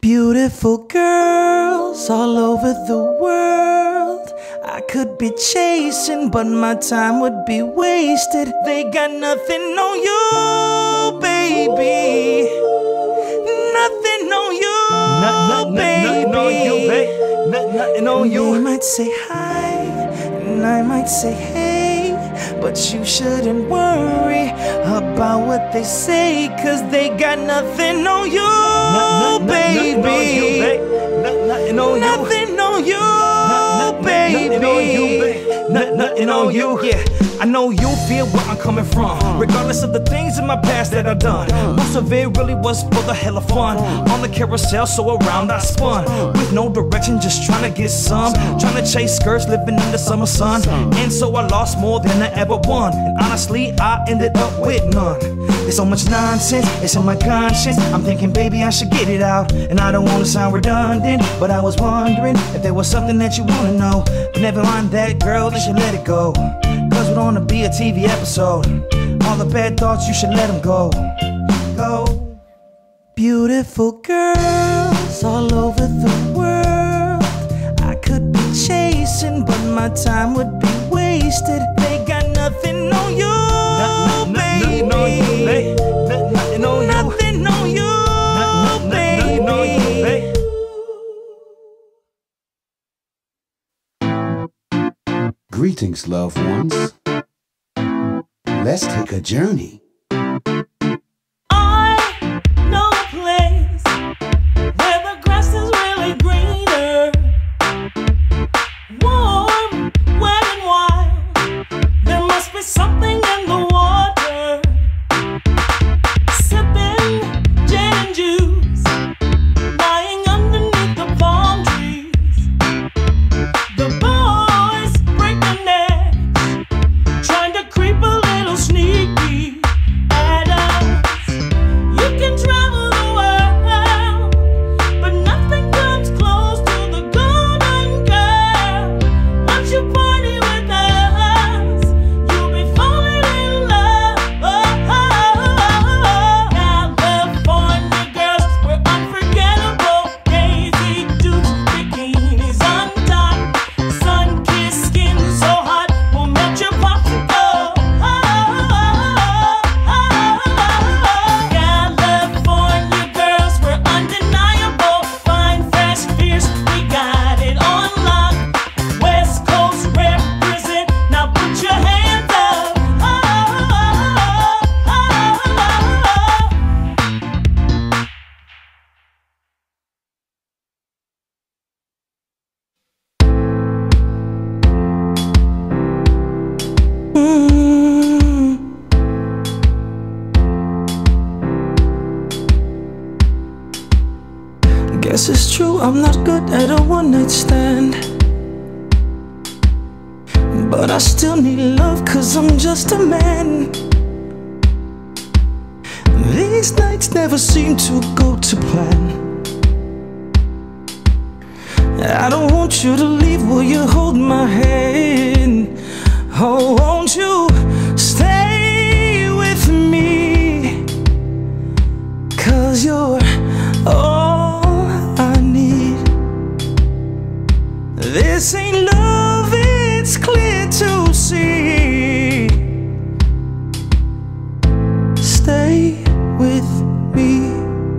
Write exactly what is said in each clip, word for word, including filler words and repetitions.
Beautiful girls all over the world. I could be chasing, but my time would be wasted. They got nothing on you, baby. Nothing on you, Nothing, baby. nothing on you, babe. Nothing on you. They might say hi, and I might say hey, but you shouldn't worry about what they say, cause they got nothing on you, baby. Nothing on you. Nothing on you, baby. Nothing on you. Yeah, I know you feel where I'm coming from, regardless of the things in my past that I've done. Most of it really was for the hell of fun. On the carousel, so around I spun, with no direction, just trying to get some. Trying to chase skirts, living in the summer sun. And so I lost more than I ever won, and honestly I ended up with none. There's so much nonsense, it's in my conscience. I'm thinking, baby, I should get it out. And I don't want to sound redundant, but I was wondering if there was something that you want to know. But never mind that, girl, you should let it go, cause we don't want to be a T V episode. All the bad thoughts, you should let them go. Go. Beautiful girls all over the world. I could be chasing, but my time would be wasted. They got nothing on you, baby. Nothing on you, babe. Nothing on you. Nothing on you, baby. Nothing on you, babe. Greetings, loved ones. Let's take a journey. I know a place where the grass is really greener, warm, wet and wild. There must be something in the water. Sipping gin and juice, lying underneath the palm trees. The boys break their necks, trying to creep a little sneaky at us. You can travel the world, but nothing comes close to the Golden Girl. Once you party with us, you'll be falling in love. California girls, we're unforgettable. Daisy Dukes, bikinis untucked, sun-kissed skin so hot, we'll melt your popsicle. California girls, we're undeniable. Fine, fresh, fierce, we got it on lock. West Coast represent, now put your hands up. Mm. Guess it's true, I'm not good at a one-night stand, but I still need love, cause I'm just a man. These nights never seem to go to plan. I don't want you to leave, will you hold my hand? Oh, won't you stay with me? Cause you're all I need. This ain't love, it's clear to see. Stay with me.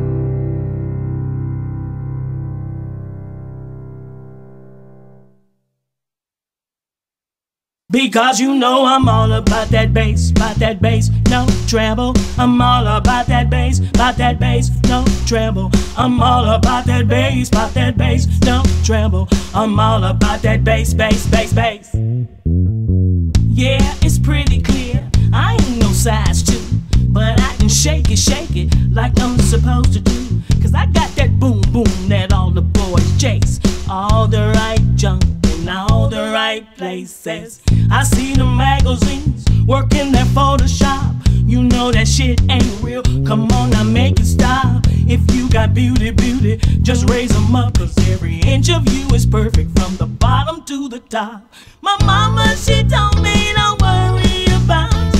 Because you know I'm all about that bass, about that bass, no treble. I'm all about that bass, about that bass, no treble. I'm all about that bass, about that bass, no treble. I'm all about that bass, bass, bass, bass. Yeah, it's pretty clear, I ain't no size two, but I can shake it, shake it like I'm supposed to do. Cause I got that boom, boom that all the boys chase. All the right junk in all the right places. I see the magazines working their Photoshop. You know that shit ain't real, come on now make it stop. If you got beauty, beauty, just raise them up. Cause every inch of you is perfect from the bottom to the top. My mama, she told me don't worry about your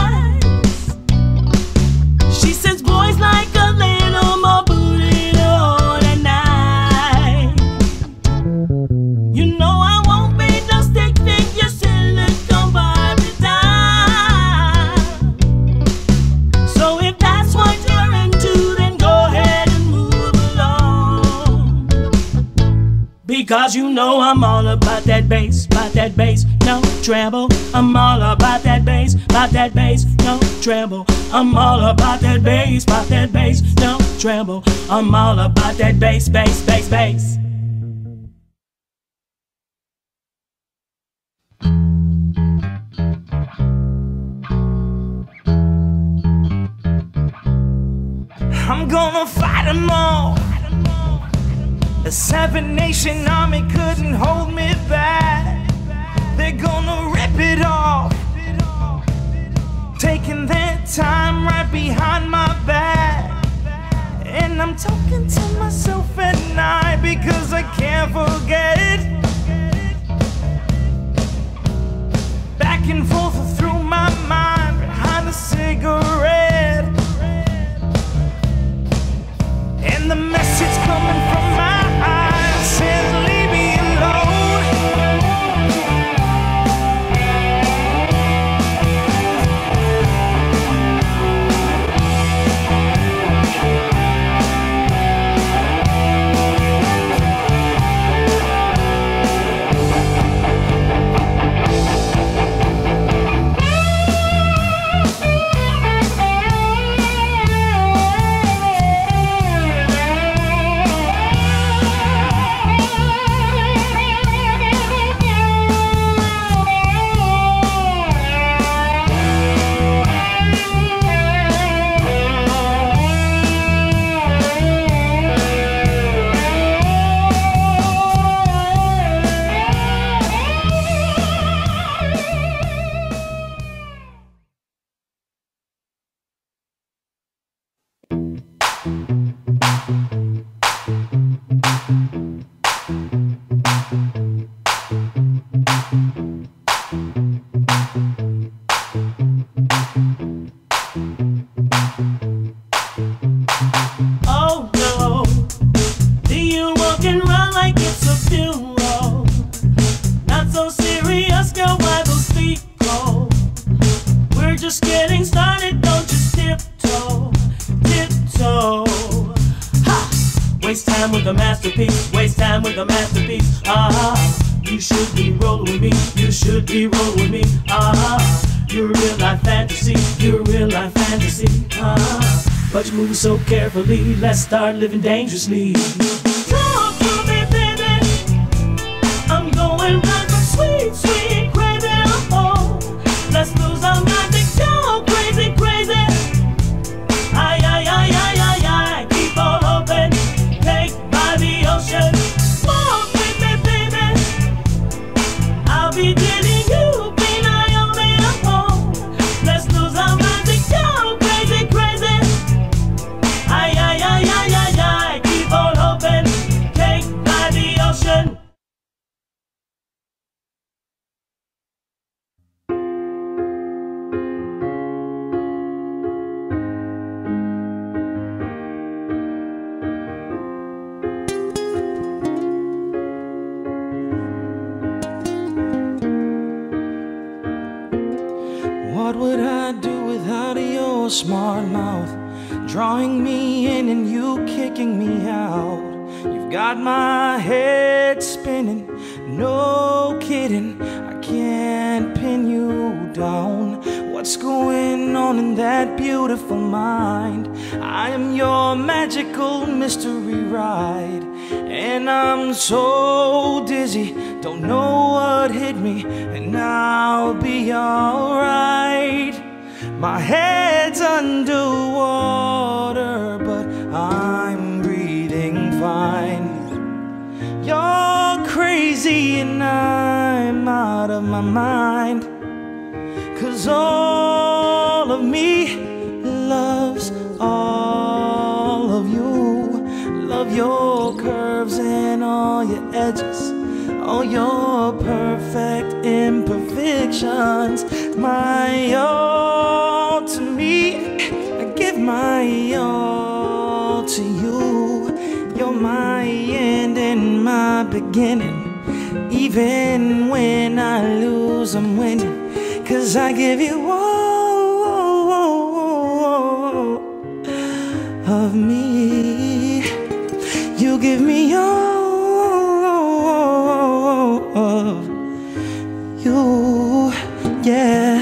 size. She says boys like a little more booty to hold. Because you know I'm all about that bass, about that bass, no treble. I'm all about that bass, about that bass, no treble. I'm all about that bass, about that bass, no treble. I'm all about that bass, bass, bass, bass. I'm gonna fight them all. The Seven Nation Army couldn't hold me back. They're gonna rip it off, taking their time right behind my back. And I'm talking to myself at night because I can't forget. Back and forth through my mind behind a cigarette. And the message coming from my eyes says, leave me alone. Oh no, do you walk and run like it's a funeral? Not so serious, girl, why those feet cold? We're just getting started, don't just tiptoe, tiptoe. Ha! Waste time with a masterpiece, waste time with a masterpiece. Ah, you should be rolling with me, you should be rolling with me. Ah, you're a real life fantasy, you're a real life fantasy. Ah, but you move so carefully, let's start living dangerously. Talk to me, baby, I'm going back for sweet, sweet crazy. Oh, let's lose our magic, go crazy, crazy. Ay, ay, ay, ay, ay, ay, keep on hoping, take by the ocean. Walk with me, baby, I'll be dating you, be Naomi, oh. Let's lose our magic, go crazy, crazy. Ay, ay, ay, ay, ay, ay, keep on hoping, take by the ocean. What would I do without your smart mouth? Drawing me in and you kicking me out. You've got my head spinning, no kidding. I can't pin you down. What's going on in that beautiful mind? I am your magical mystery ride, and I'm so dizzy, don't know what hit me, and I'll be alright. My head's underwater, but I'm breathing fine. You're crazy and I'm out of my mind, 'cause all of me loves all of you. Love your curves and all your edges, all your perfect imperfections. My all to me, I give my all to you. You're my end and my beginning. Even when I lose, I'm winning, 'cause I give you all of me. You give me all you, yeah.